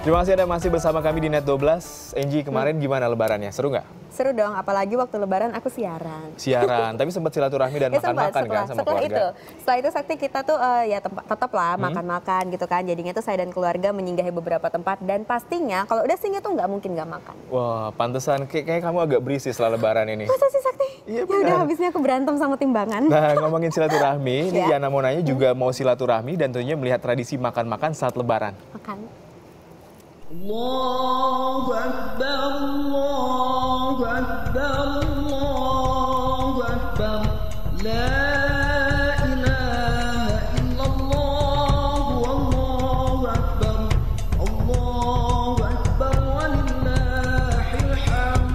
Terima kasih Anda masih bersama kami di Net 12. Angie, kemarin gimana lebarannya? Seru nggak? Seru dong, apalagi waktu lebaran aku siaran. Siaran, tapi sempat silaturahmi dan makan-makan kan sama keluarga? Setelah itu Sakti kita tuh ya tetap lah makan-makan gitu kan. Jadinya tuh saya dan keluarga menyinggahi beberapa tempat. Dan pastinya kalau udah singgah tuh nggak mungkin nggak makan. Wah, pantesan kayak kamu agak berisi setelah lebaran ini. Masa sih Sakti? Iya ya benar. udah habisnya aku berantem sama timbangan. Nah, ngomongin silaturahmi, ini Yana mau nanya juga mau silaturahmi dan tentunya melihat tradisi makan-makan saat lebaran. Makan. Allahu Akbar, Allahu Akbar, Allahu Akbar, la ilaha illallah, Allahu Akbar, Allahu Akbar, walillahil hamd.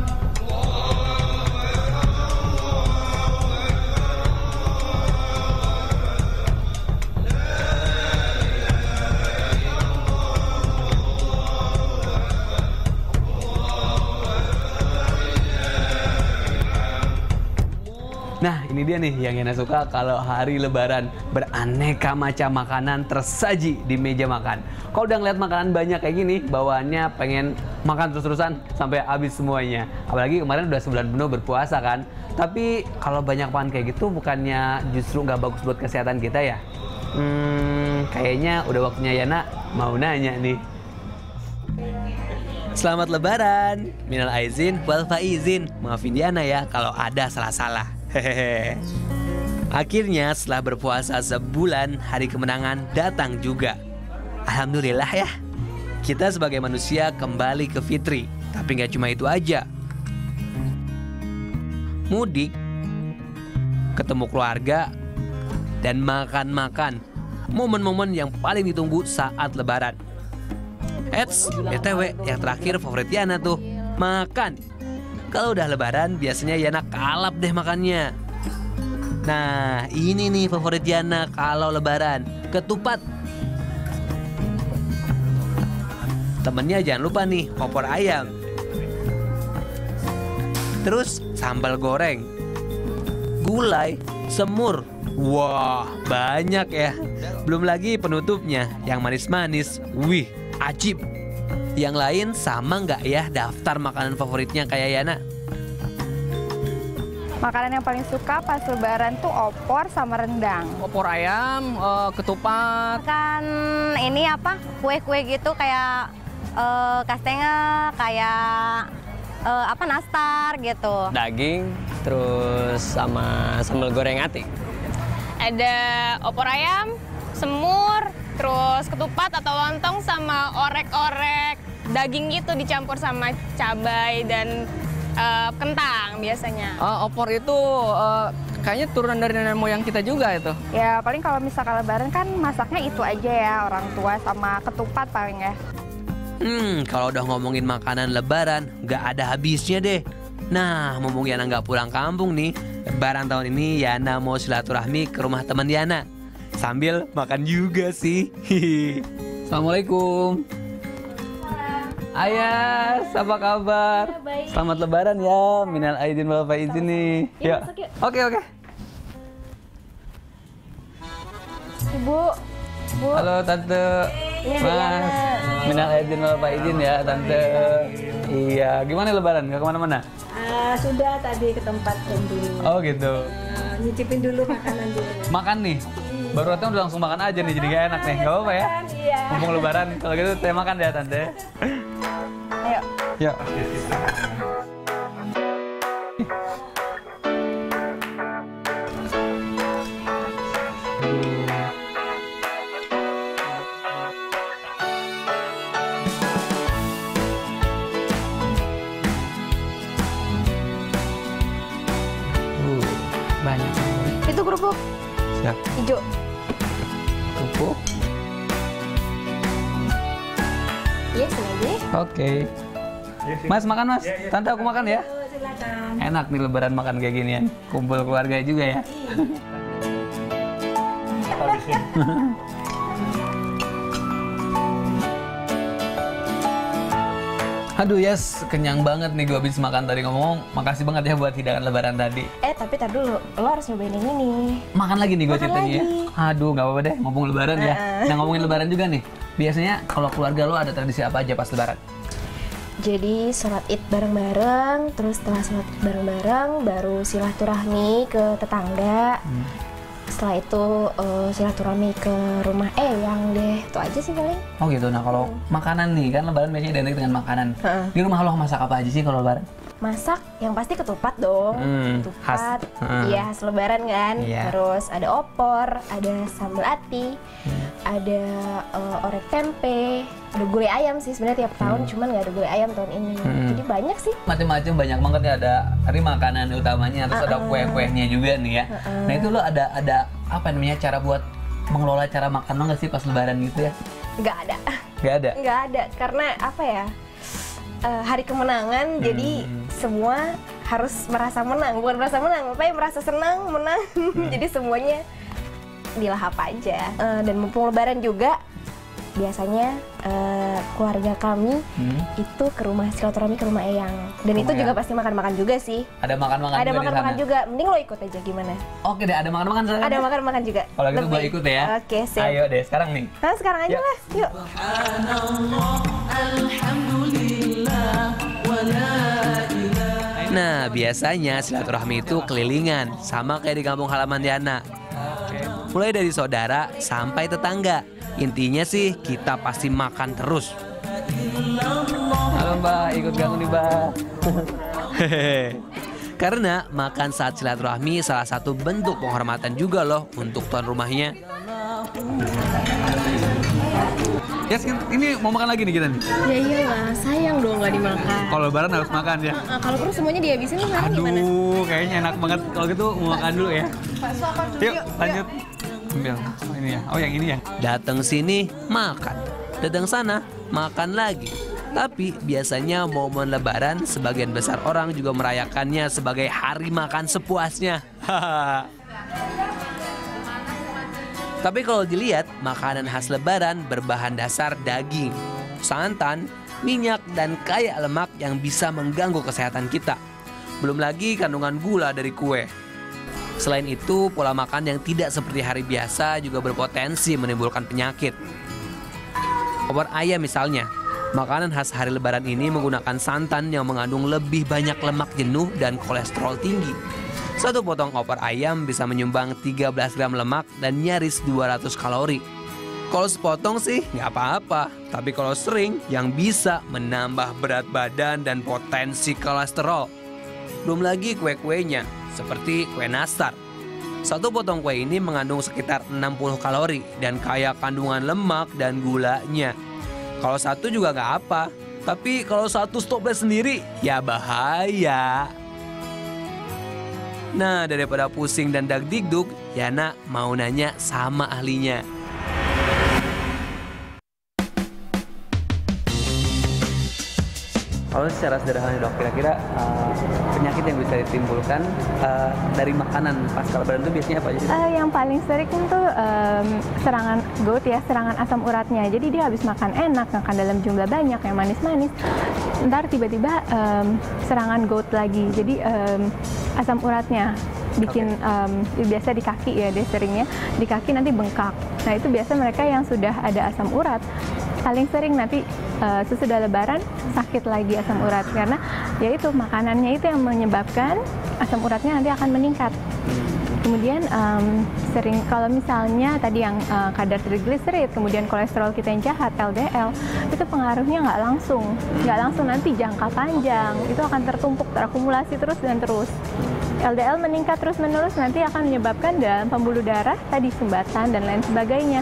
Nah, ini dia nih yang Yana suka kalau hari lebaran. Beraneka macam makanan tersaji di meja makan. Kalau udah ngeliat makanan banyak kayak gini, bawaannya pengen makan terus-terusan sampai habis semuanya. Apalagi kemarin udah sebulan penuh berpuasa kan. Tapi kalau banyak makan kayak gitu bukannya justru nggak bagus buat kesehatan kita ya? Kayaknya udah waktunya Yana mau nanya nih. Selamat lebaran. Minal aizin wal faizin. Maafin Yana ya kalau ada salah-salah. Hehehe. Akhirnya setelah berpuasa sebulan, hari kemenangan datang juga. Alhamdulillah ya. Kita sebagai manusia kembali ke fitri. Tapi nggak cuma itu aja. Mudik, ketemu keluarga, dan makan-makan. Momen-momen yang paling ditunggu saat lebaran. Eits, BTW yang terakhir favorit Yana tuh, makan. Kalau udah lebaran biasanya Yana kalap deh makannya. Nah, ini nih favorit Yana kalau lebaran, ketupat. Temennya jangan lupa nih, opor ayam. Terus sambal goreng, gulai, semur. Wah, banyak ya. Belum lagi penutupnya yang manis-manis. Wih, ajib. Yang lain sama nggak ya daftar makanan favoritnya kayak Yana? Makanan yang paling suka pas lebaran tuh opor sama rendang. Opor ayam, ketupat. Kan ini apa, kue-kue gitu kayak kastengel, kayak apa nastar gitu. Daging, terus sama sambal goreng ati. Ada opor ayam, semur, terus ketupat atau lontong sama orek-orek daging gitu dicampur sama cabai dan kentang biasanya. Opor itu kayaknya turunan dari nenek moyang kita juga itu. Ya paling kalau misalkan lebaran kan masaknya itu aja ya, orang tua sama ketupat paling ya. Kalau udah ngomongin makanan lebaran, nggak ada habisnya deh. Nah, mumpung Yana nggak pulang kampung nih, lebaran tahun ini Yana mau silaturahmi ke rumah teman Yana. Sambil makan juga sih. Assalamualaikum. Ayas, apa kabar? Ya, baik. Selamat lebaran ya, minal aidin wal faizin nih. Ya, masuk yuk. Oke. Ibu. Halo Tante. Ini Mas, minal aidin wal faizin ya Tante. Iya, gimana lebaran? Gak kemana-mana? Sudah tadi ke tempat dulu. Oh gitu. Nyicipin dulu makanan dulu. Makan nih. Baru datang udah langsung makan aja nih, jadi gak enak nih. Gak apa-apa ya? Iya. Mumpung lebaran, kalau gitu saya makan deh Tante. Ayo. Ya. Banyak. Itu kerupuk Siap. hijau. Kerupuk. Iya, sini aja. Oke. Mas makan Mas. Tante aku makan ya. Silakan. Enak nih lebaran makan kayak ginian. Kumpul keluarga juga ya. Aduh yes, kenyang banget nih gue habis makan tadi. Ngomong, makasih banget ya buat hidangan lebaran tadi. Tapi tar dulu, lo harus nyobain yang ini. Makan lagi nih gue Makan ceritanya ya. lagi. Aduh, gak apa-apa deh, mumpung lebaran ya. Nah ngomongin lebaran juga nih. Biasanya kalau keluarga lo ada tradisi apa aja pas lebaran? Jadi sholat id bareng-bareng, terus setelah sholat id bareng-bareng baru silaturahmi ke tetangga. Setelah itu silaturahmi ke rumah eyang deh, itu aja sih paling. Oh gitu. Nah kalau makanan nih, kan lebaran biasanya identik dengan makanan. Di rumah lo masak apa aja sih kalau lebaran? Masak yang pasti ketupat dong. Ketupat, iya khas lebaran kan. Terus ada opor, ada sambal ati, ada orek tempe, ada gulai ayam sih sebenarnya tiap tahun, cuman nggak ada gulai ayam tahun ini. Jadi banyak sih. Macam-macam, banyak banget ya, ada hari makanan utamanya, terus ada kue-kuenya juga nih ya. Nah itu lo ada apa namanya cara buat mengelola cara makan lo nggak sih pas lebaran gitu ya? Nggak ada. Nggak ada? Nggak ada, karena apa ya? Hari kemenangan, jadi semua harus merasa menang, bukan merasa menang, tapi merasa senang, menang. Jadi semuanya dilahap aja. Dan mumpung lebaran juga, biasanya keluarga kami itu ke rumah silaturahmi ke rumah eyang. Dan itu juga pasti makan-makan juga sih. Ada makan-makan Ada juga makan-makan di sana? juga. Mending lo ikut aja gimana? Oke deh, ada makan-makan sana? Ada makan-makan juga. Kalau gitu gue ikut ya. Oke, siap. Ayo deh, sekarang nih. Nah, sekarang aja lah, yuk. Nah, biasanya silaturahmi itu kelilingan, sama kayak di kampung halaman Diana. Mulai dari saudara sampai tetangga. Intinya sih kita pasti makan terus. Halo Mbak, ikut gabung nih Mbak. Karena makan saat silaturahmi salah satu bentuk penghormatan juga loh untuk tuan rumahnya. Ya, ini mau makan lagi nih kita nih. Ya iyalah, sayang dong nggak dimakan. Kalau lebaran harus makan ya. Kalau perlu semuanya dihabisin nih sekarang gimana? Aduh, kayaknya enak banget. Kalau gitu mau makan dulu ya. Yuk, lanjut. Ambil ini ya. Oh, yang ini ya. Datang sini makan, datang sana makan lagi. Tapi biasanya momen lebaran sebagian besar orang juga merayakannya sebagai hari makan sepuasnya. Tapi kalau dilihat, makanan khas lebaran berbahan dasar daging, santan, minyak, dan kaya lemak yang bisa mengganggu kesehatan kita. Belum lagi kandungan gula dari kue. Selain itu, pola makan yang tidak seperti hari biasa juga berpotensi menimbulkan penyakit. Opor ayam misalnya, makanan khas hari lebaran ini menggunakan santan yang mengandung lebih banyak lemak jenuh dan kolesterol tinggi. Satu potong opor ayam bisa menyumbang 13 gram lemak dan nyaris 200 kalori. Kalau sepotong sih nggak apa-apa, tapi kalau sering yang bisa menambah berat badan dan potensi kolesterol. Belum lagi kue-kuenya, seperti kue nastar. Satu potong kue ini mengandung sekitar 60 kalori dan kaya kandungan lemak dan gulanya. Kalau satu juga nggak apa, tapi kalau satu stoples sendiri, ya bahaya. Nah, daripada pusing dan dagdikduk, Yana mau nanya sama ahlinya. Kalau secara sederhana dok, kira-kira penyakit yang bisa ditimbulkan dari makanan pasca lebaran itu biasanya apa aja sih? Yang paling sering tuh serangan gout ya, serangan asam uratnya. Jadi dia habis makan enak, makan dalam jumlah banyak yang manis-manis, ntar tiba-tiba serangan gout lagi. Jadi asam uratnya bikin biasa di kaki ya, dia seringnya di kaki nanti bengkak. Nah itu biasa mereka yang sudah ada asam urat paling sering nanti sesudah lebaran sakit lagi asam urat, karena yaitu makanannya itu yang menyebabkan asam uratnya nanti akan meningkat. Kemudian sering kalau misalnya tadi yang kadar trigliserid, kemudian kolesterol kita yang jahat LDL, itu pengaruhnya nggak langsung nanti jangka panjang itu akan tertumpuk, terakumulasi terus dan terus. LDL meningkat terus-menerus nanti akan menyebabkan dalam pembuluh darah tadi sumbatan dan lain sebagainya.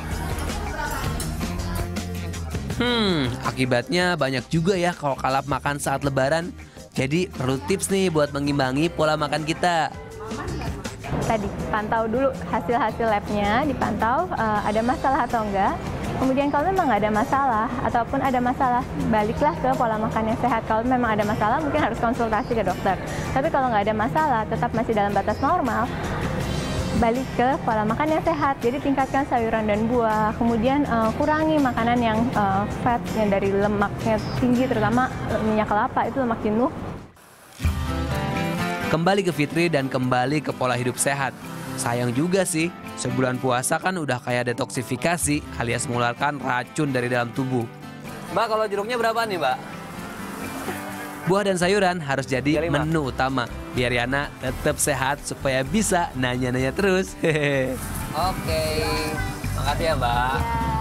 Akibatnya banyak juga ya kalau kalap makan saat lebaran. Jadi perlu tips nih buat mengimbangi pola makan kita. Tadi pantau dulu hasil-hasil labnya, dipantau ada masalah atau enggak. Kemudian kalau memang nggak ada masalah ataupun ada masalah, baliklah ke pola makan yang sehat. Kalau memang ada masalah mungkin harus konsultasi ke dokter. Tapi kalau nggak ada masalah, tetap masih dalam batas normal, balik ke pola makan yang sehat. Jadi tingkatkan sayuran dan buah, kemudian kurangi makanan yang fat, yang dari lemaknya tinggi, terutama minyak kelapa, itu lemak jenuh. Kembali ke Fitri dan kembali ke pola hidup sehat. Sayang juga sih, sebulan puasa kan udah kayak detoksifikasi alias mengeluarkan racun dari dalam tubuh. Mbak, kalau jeruknya berapa nih, Mbak? Buah dan sayuran harus jadi menu utama biar Yana tetap sehat supaya bisa nanya-nanya terus. Oke, makasih ya, Mbak.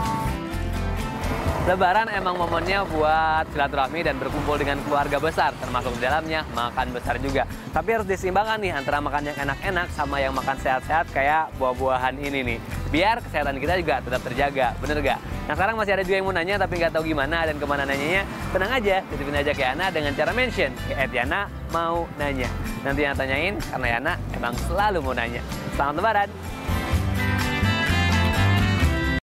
Lebaran emang momennya buat silaturahmi dan berkumpul dengan keluarga besar, termasuk di dalamnya makan besar juga. Tapi harus diseimbangkan nih antara makan yang enak-enak sama yang makan sehat-sehat kayak buah-buahan ini nih. Biar kesehatan kita juga tetap terjaga, bener gak? Nah sekarang masih ada juga yang mau nanya tapi nggak tahu gimana dan kemana nanyanya. Tenang aja, titipin aja ke Yana dengan cara mention ke @Yana mau nanya. Nanti yang tanyain karena Yana emang selalu mau nanya. Selamat Lebaran!